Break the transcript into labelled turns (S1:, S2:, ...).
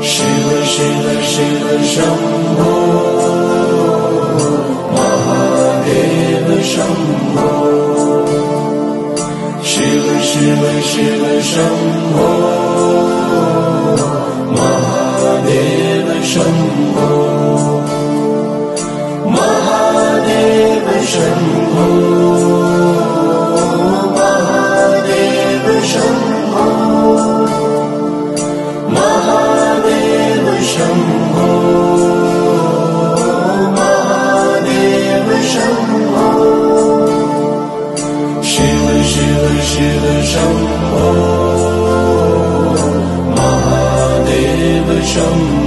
S1: Shiv Shiv Shiv Shambho Mahadev Shambho Shiv Shiv Shiv Shambho Mahadev Shambho Mahadev Shambho Mahadev Shambho Mahadev Shambho Mahadev Shambho Shiv Shiv Shiv Shambho Mahadev Shambho